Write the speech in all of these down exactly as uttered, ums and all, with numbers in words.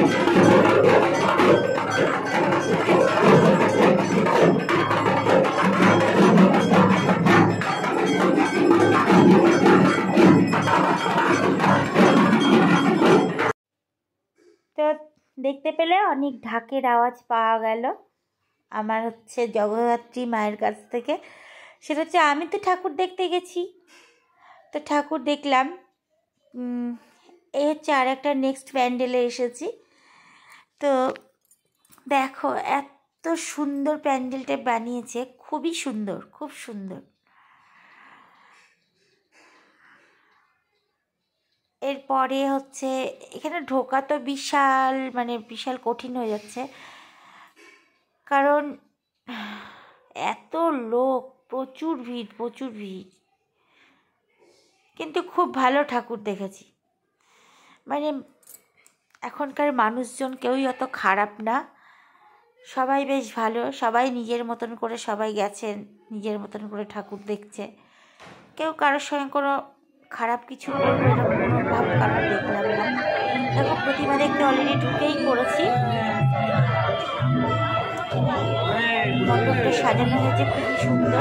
দেখতে পেলে অনেক ঢাকের আওয়াজ পাওয়া গেল আমার হচ্ছে জগদ্ধাত্রী মায়ের কাছ থেকে। সেটা হচ্ছে আমি তো ঠাকুর দেখতে গেছি, তো ঠাকুর দেখলাম। এই হচ্ছে আর একটা নেক্সট প্যান্ডেলে এসেছি। তো দেখো এত সুন্দর প্যান্ডেলটা বানিয়েছে, খুবই সুন্দর, খুব সুন্দর। এরপরে হচ্ছে এখানে ঢোকা তো বিশাল মানে বিশাল কঠিন হয়ে যাচ্ছে, কারণ এত লোক, প্রচুর ভিড়, প্রচুর ভিড়। কিন্তু খুব ভালো ঠাকুর দেখেছি। মানে এখনকার মানুষজন কেউই অত খারাপ না, সবাই বেশ ভালো, সবাই নিজের মতন করে সবাই গেছেন, নিজের মতন করে ঠাকুর দেখছে। কেউ কারোর সঙ্গে কোনো খারাপ কিছু করবে এরকম কোনো ভাব কারণ দেখলাম না। দেখো প্রতিমা দেখতে অলরেডি ঢুকেই পড়েছি। মণ্ডপটা সাজানো হয়েছে খুবই সুন্দর।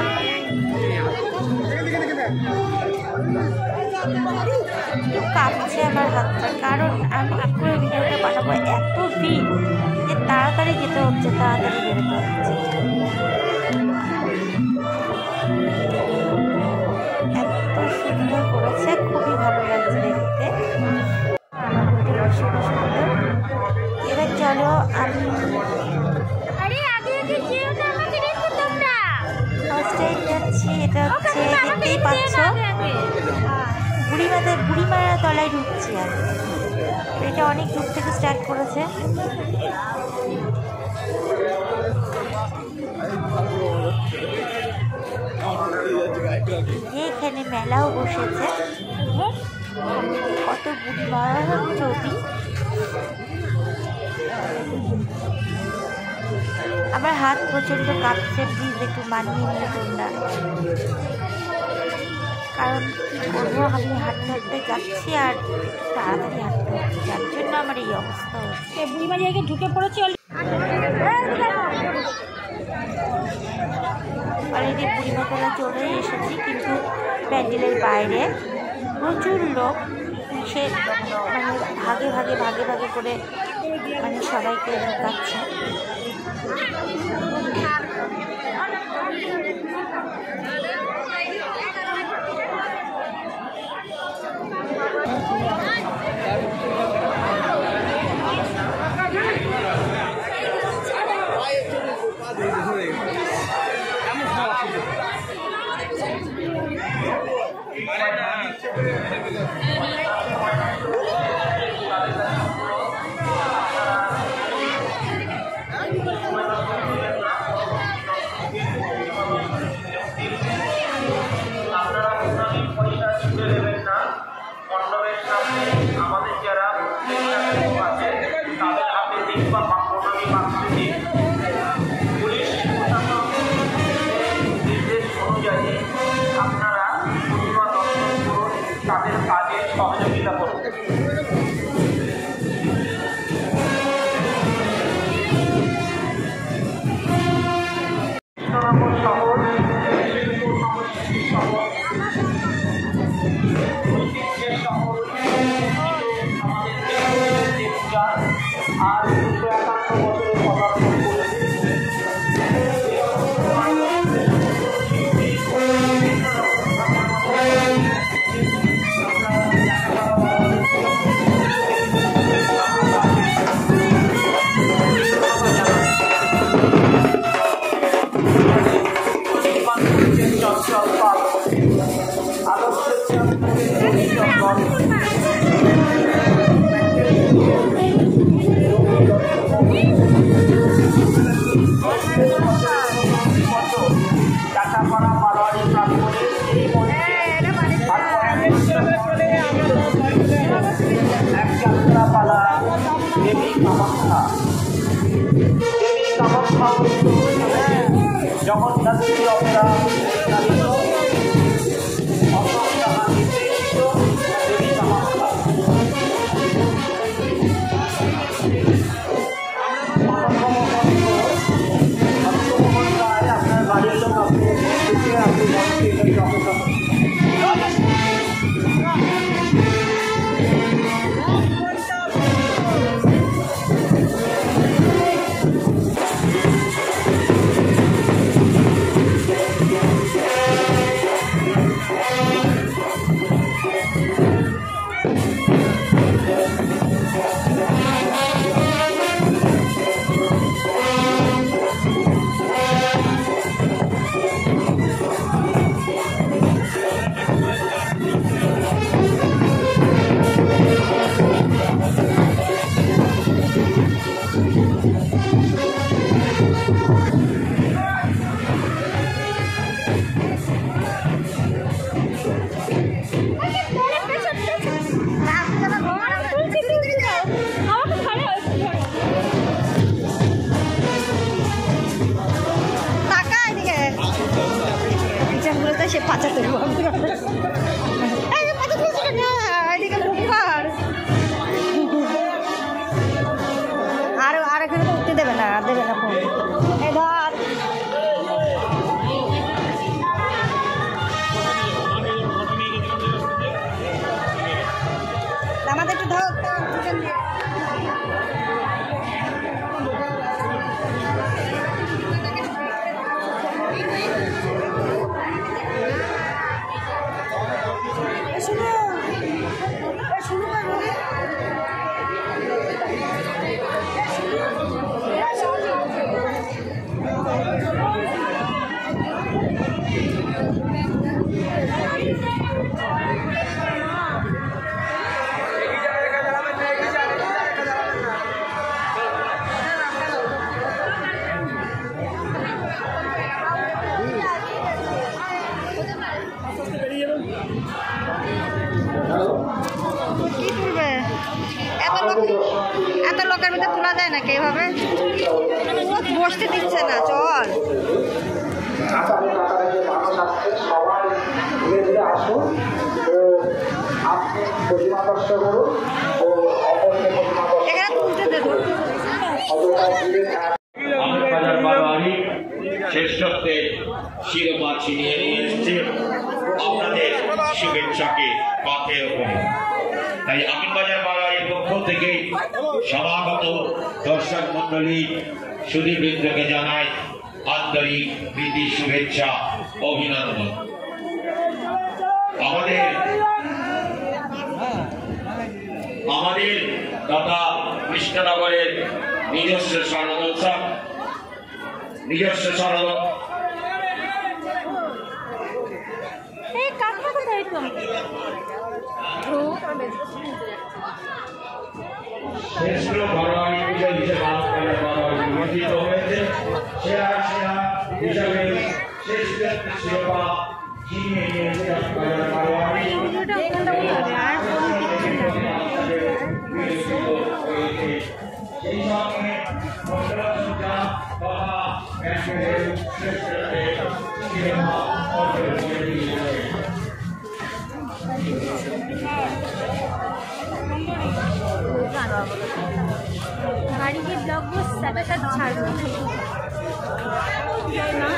একটু কাঁপছে আমার হাতটা, কারণ আমি কি করে ভিডিওটা বানাবো, এত ভিড় যে তাড়াতাড়ি যেতে হচ্ছে, তাড়াতাড়ি বেরোতে হচ্ছে। এত সুন্দর করেছে, খুবই ভালো লাগছে দেখতে। এবার চলো আমি ফার্স্ট টাইম যাচ্ছি। এটা হচ্ছে দেখতেই পাচ্ছ বুড়িমাতে বুড়িমারা তলায় ঢুকছি আমি। এটা অনেক দূর থেকে স্টার্ট করেছে। এখানে মেলাও বসেছে, কত বুড়িমারা ছবি। আমার হাত প্রচণ্ড কাঁপছে, প্লিজ একটু মানিয়ে নিয়ে তোমরা, কারণ কী করবো আমি হাঁটতে হাঁটতে যাচ্ছি আর তাড়াতাড়ি হাঁটতে হচ্ছে, যার জন্য আমার এই অবস্থা হচ্ছে। বুড়িমা জায়গায় ঢুকে পড়েছি অলরেডি, বুড়িমাতলা চলে এসেছি, কিন্তু প্যান্ডেলের বাইরে প্রচুর লোক, সে মানে ভাগে ভাগে ভাগে ভাগে করে মানে সবাইকে ঢুকাচ্ছে। জগন্নাথী অপরা দেবী কামাখ্যা সে পাচা তুলবো আর আর এখানে উঠতে দেবে না দেবে না ফোন এই ধর আমাদের একটু ধর এত লোকের মধ্যে তোলা যায় নাকি এইভাবে বসতে দিচ্ছে না চল এখানে তুলতে দেবো শ্রেষ্ঠত্বের শিরোপা ছিনিয়ে নিয়ে এসছে আপনাদের শুভেচ্ছাকে পথের ওপরে। তাই আমিনবাজার বাড়াইয়ের পক্ষ থেকে সমাগত দর্শক মন্ডলী সুধীবৃন্দকে জানায় আন্তরিক প্রীতি শুভেচ্ছা অভিনন্দন। আমাদের আমাদের তথা কৃষ্ণনগরের নিজস্ব স্বর্ণোৎসব নিজস্ব স্বর্ণ শ্রেষ্ঠ ঘরোয়া বিজয় হিসেবে নির্বাচিত হয়েছে। সেরা সেরা হিসাবে শ্রেষ্ঠ শিরোপা ছিনিয়ে নিয়েছে সেই সঙ্গে মন্ডলসজ্জা তথা শ্রেষ্ঠত্বের শিরোপা অর্জন করে দিয়েছে। गाड़ी के ब्लॉग वो साथ साथ छाड़